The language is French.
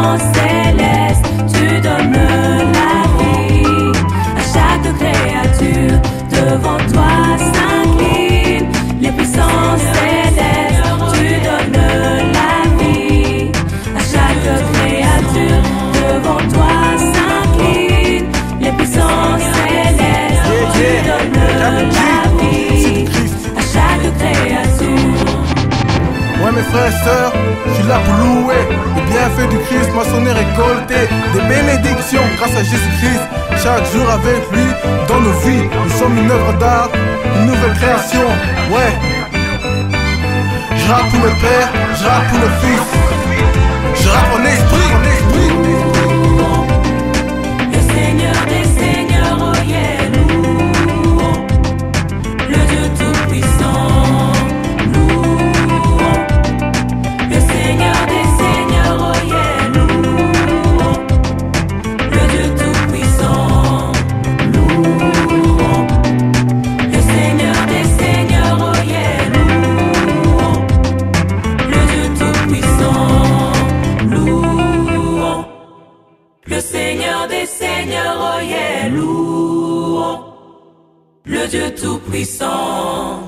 puissance céleste, tu donnes la vie à chaque créature. Devant toi s'incline les puissances célestes, tu donnes la vie à chaque créature. Devant toi s'incline les puissances célestes, tu donnes la vie à chaque créature. Ouais mes frères et sœurs, je suis là pour louer les bienfaits du Christ, moissonner, récolter des bénédictions grâce à Jésus-Christ. Chaque jour avec lui, dans nos vies, nous sommes une œuvre d'art, une nouvelle création. Ouais, je rappe pour le Père, je rappe pour le Fils, je rappe en esprit. Le Seigneur des Seigneurs, oh yeah, louons le Dieu tout-puissant. Le Seigneur des Seigneurs, oh yeah, louons le Dieu tout-puissant. Louons le Seigneur des Seigneurs, oh yeah, louons le Dieu tout-puissant. Louons le Seigneur des Seigneurs, oh yeah, louons le Dieu tout-puissant.